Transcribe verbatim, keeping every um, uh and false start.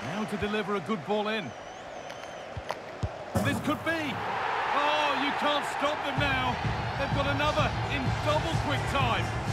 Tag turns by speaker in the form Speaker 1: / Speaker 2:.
Speaker 1: Now to deliver a good ball in. This could be. Oh, you can't stop them now. They've got another in double quick time.